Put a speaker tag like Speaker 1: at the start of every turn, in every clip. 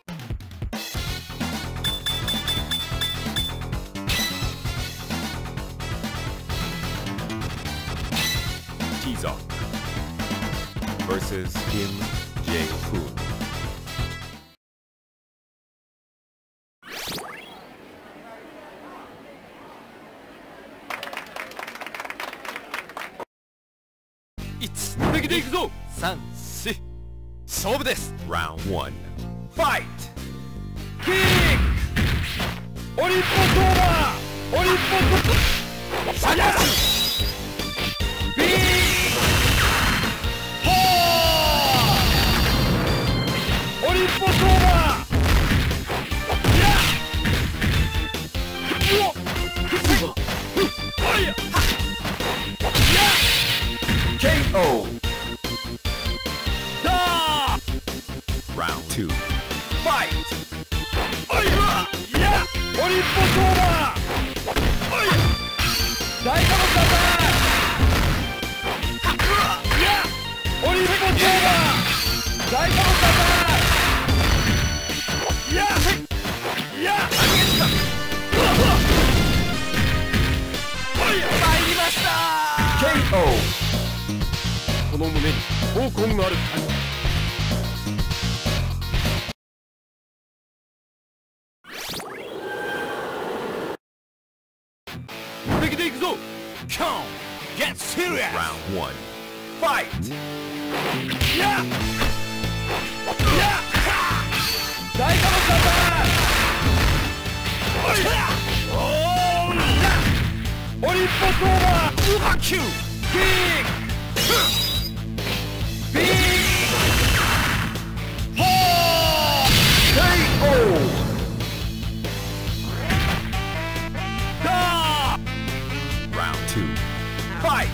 Speaker 1: T-Zoc versus Kim Jae-hoon. Round 1. Fight!
Speaker 2: Kick! Oripoto! Oripoto! Sayasu! Big! Ho! Oripoto! Yeah!
Speaker 1: KO! Round 2. Fight!
Speaker 2: Yeah! Oripoto! Daikano Kata! Yeah! Oripoto! Daikano Kata! Yeah! Yeah! 参りました
Speaker 1: KO!
Speaker 2: この胸に闘魂がある。敵で行くぞ。Come, get serious.
Speaker 1: Round 1. Fight!
Speaker 2: Yeah! Yeah! 大家の方。オリンポスオーバー。ウハキュー。ビッグ。ビッグ。ホー。KO!
Speaker 1: Round 2. Fight!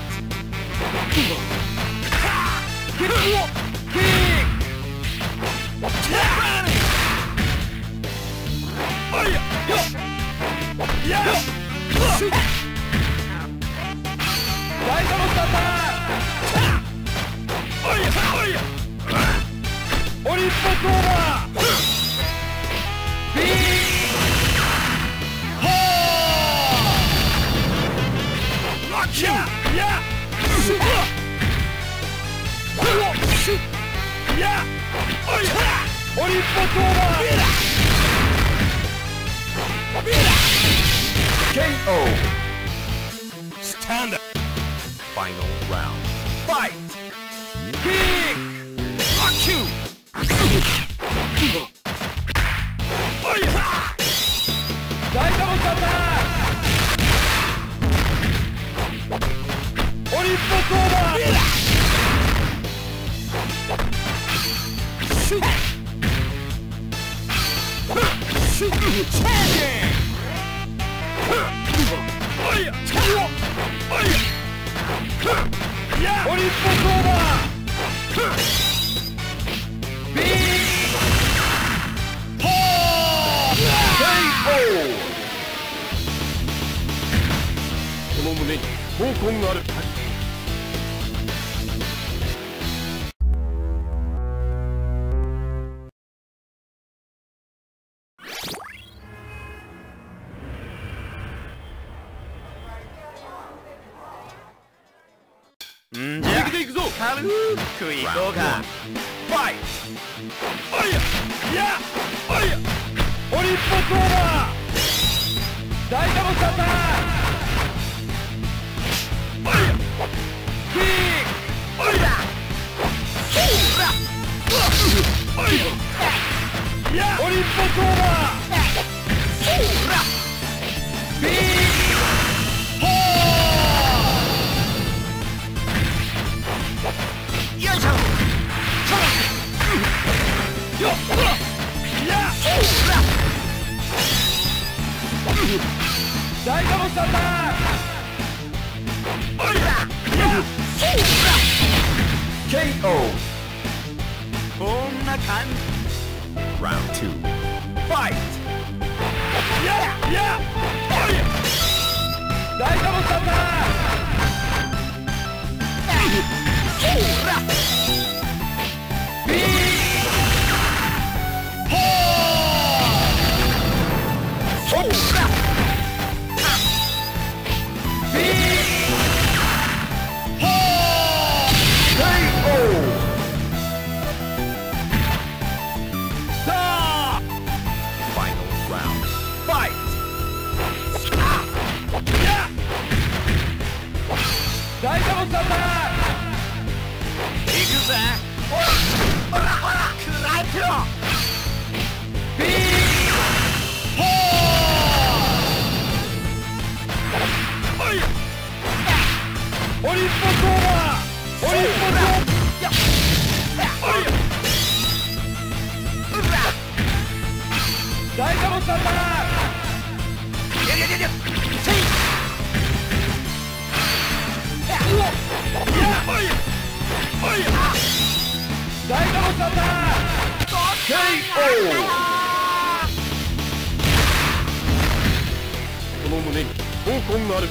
Speaker 1: KO!
Speaker 2: Stand up.
Speaker 1: Final round. Fight!
Speaker 2: Kick! Rock you! KO! この胸に闘魂がある。んじゃ軽くいこうか。ファイト。おいやいやおいやオリンポスオーバー。大家のサター。おいやキック。おいだそうだおいやいやオリンポスオーバー。そうだビーよいしょ。よっ。いや。大家のサター。おいだ。いや。KO。こんな感じ。
Speaker 1: Round 2. Fight!
Speaker 2: いやいや。おい。大家のサター。ビーホーさんだ。やややや。せい。うわ。いや。おい。おい。大五郎さんだ。KO。この胸に闘魂があるか。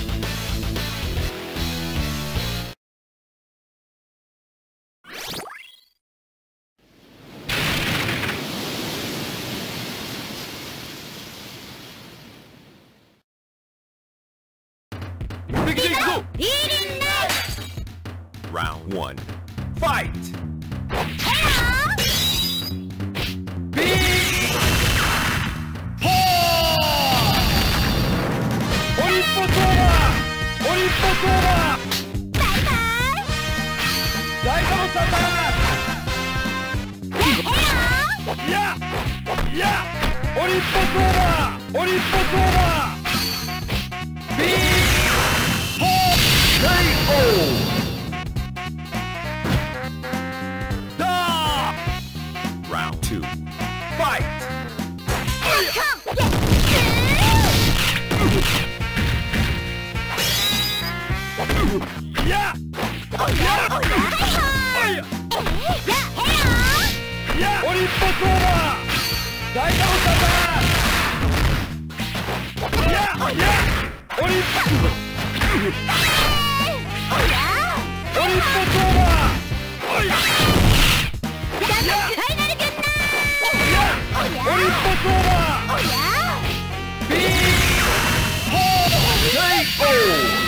Speaker 1: Round 1. Fight! Round 2. Fight! KO!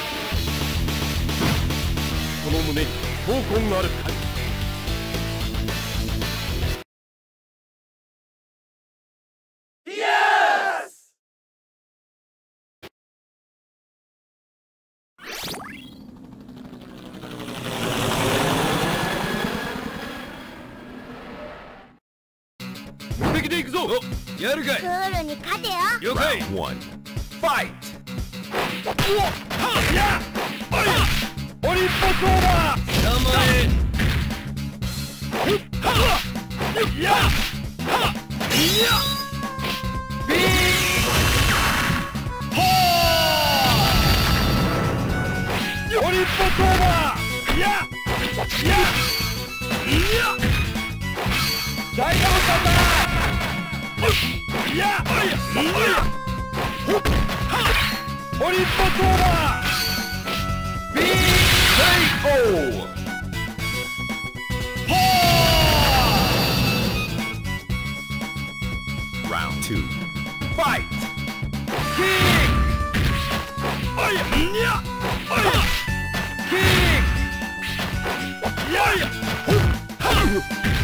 Speaker 1: この胸に闘魂があるかい。無敵で行くぞ。やるかい。
Speaker 3: クールに勝てよ。
Speaker 2: 了解。
Speaker 1: Round 1. Fight!
Speaker 2: うおっはっやおいオリンポスオーバー。名前はっやはっいやビーホーオリンポスオーバー。ややいや大五郎さんだ。いやおいおいほっはっオリンポスオーバー。KO! ほー
Speaker 1: Round 2. Fight!
Speaker 2: キックおいにゃおいキックやいほっはっ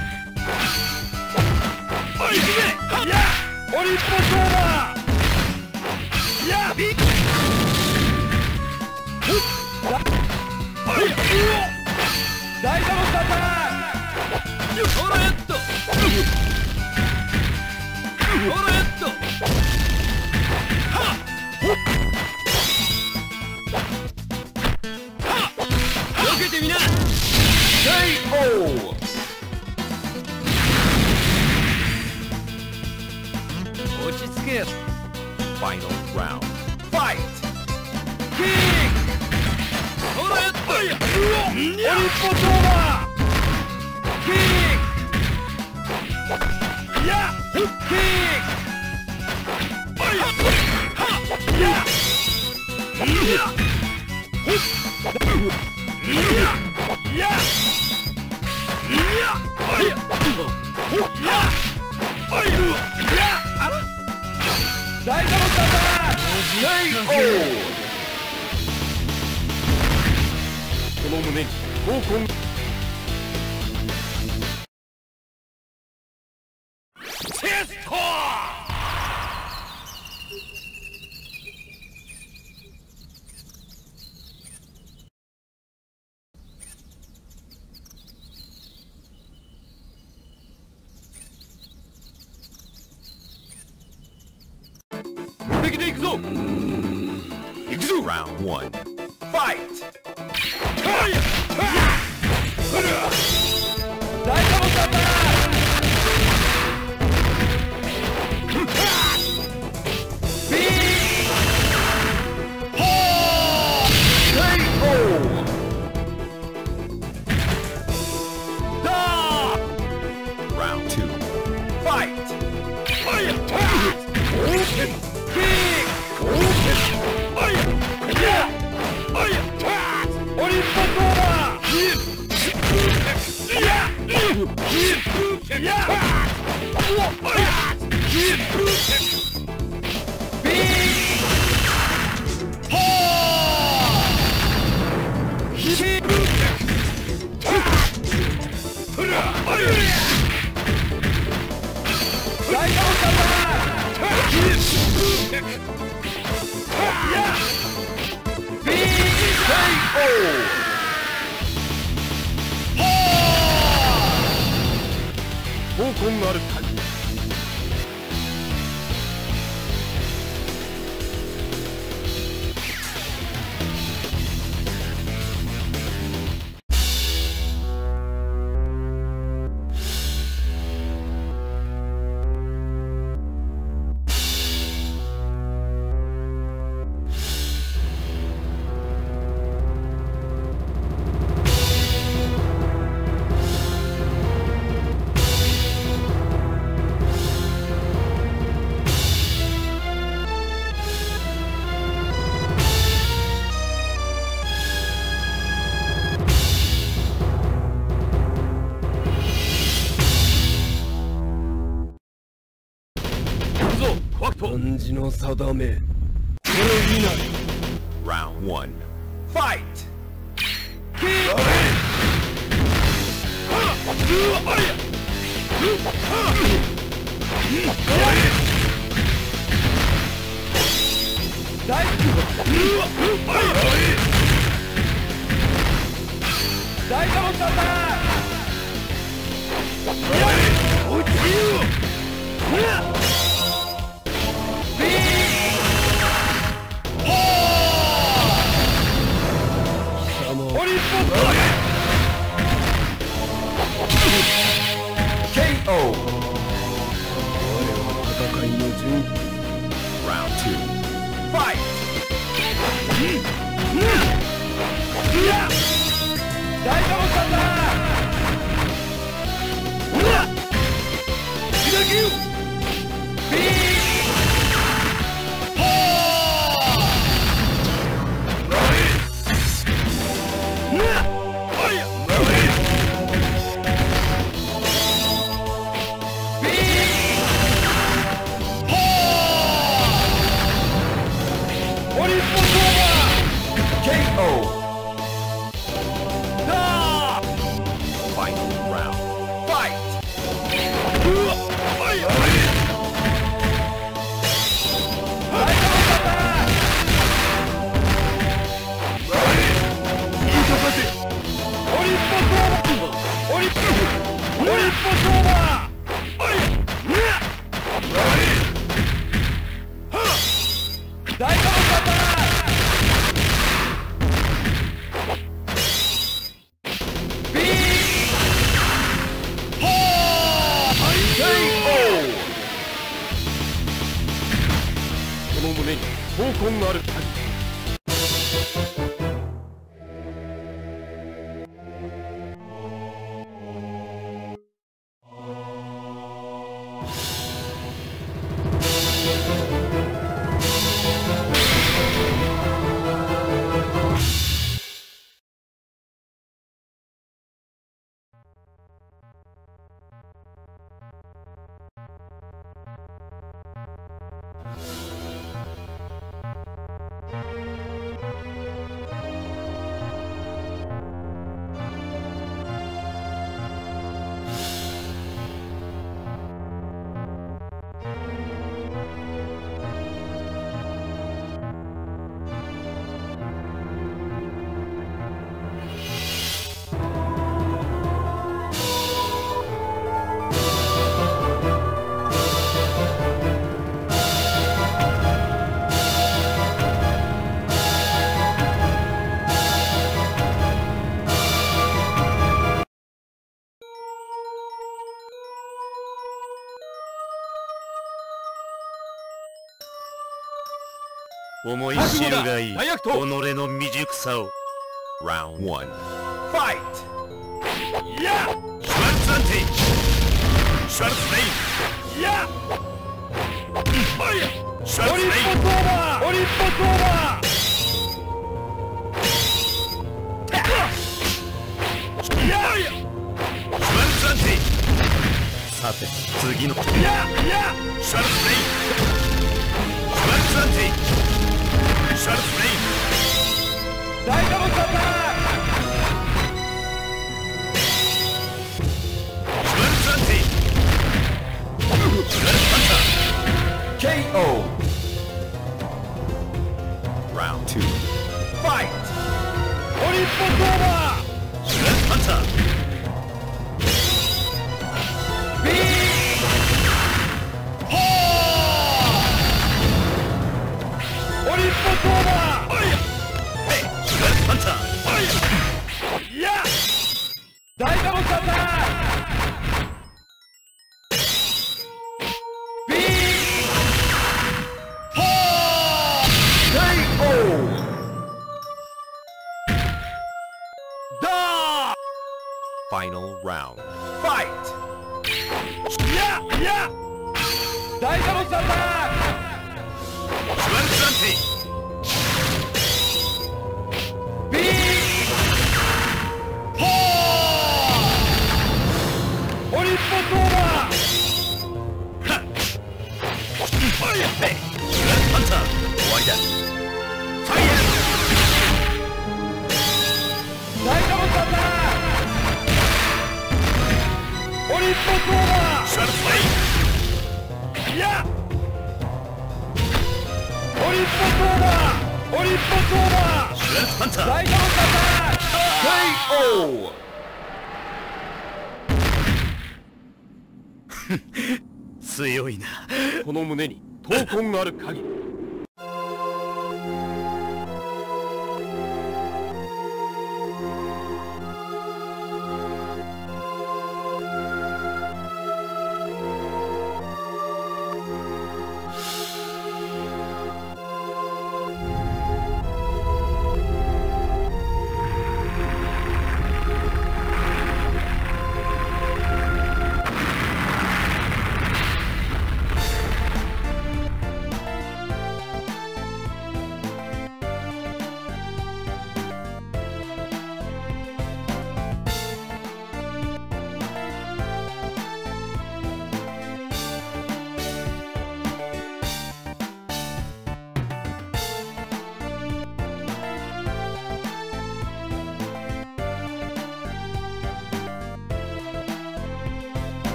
Speaker 2: おいはっやオリンポスオーバー。やびっほっおいうお大五郎さんだ。ほらやっとほらやっとはっほっはっ避けてみな。
Speaker 1: KO!
Speaker 2: 落ち着け。
Speaker 1: Final round. Fight!
Speaker 2: キックほらやっといやうおオリンポスオーバー。キックやキックおいはっやいやほっいやいやおいほっやおいやあら大五郎さんだ。
Speaker 1: KO!
Speaker 2: この胸に闘魂。テスト無敵で行くぞ。行くぞ。
Speaker 1: Round 1. Fight!
Speaker 2: はいやほら大五郎さんだ。 戦キックオーケーあいやいやあいやオリンポスオーバーいやいやビーホーヒープラ大丈夫かなビー KO 闘魂ある鍵漢字の定めこれ以内
Speaker 1: Round 1. Fight!
Speaker 2: 大丈夫だな落ちる
Speaker 1: KO!
Speaker 2: 我は戦いの準備
Speaker 1: Round 2. Fight!
Speaker 2: 大丈夫かなこの胸に闘魂がある限り
Speaker 3: 思い知るがいい己の未熟さを
Speaker 1: Round 1. Fight!
Speaker 2: いや
Speaker 3: シュワルツアンテシュワルツレイン
Speaker 2: いや
Speaker 3: シュワさて次の
Speaker 2: いやいや
Speaker 3: シャルスレインシュワルツアンティシャルスレイン
Speaker 2: 大ダブルサター
Speaker 3: シュワルツアンティシュワルツパンタ
Speaker 1: KO. Round 2. Fight!
Speaker 2: オリンポスオーバー
Speaker 3: シュワルツパンタ
Speaker 2: ビーホーオリンポスオーバー
Speaker 3: シュワルツパンタ
Speaker 2: いや大ダブルサタービーホー
Speaker 1: KO.
Speaker 2: ダー
Speaker 1: Final round. Fight!
Speaker 2: いやいや大ダブルサター
Speaker 3: シュワルツアンティ
Speaker 2: ビーホーオリンポスオーバー
Speaker 3: シュワルツパンタ終わりだファイヤ
Speaker 2: 大ダブルサターオリンポスオーバ
Speaker 3: ーシュワルツレイン
Speaker 2: ーいやオリンポスオーバーオリンポスオーバー
Speaker 3: シュワルツパンタ
Speaker 2: 大ダブルサター
Speaker 1: KO.
Speaker 3: 強いな
Speaker 2: この胸に闘魂がある限り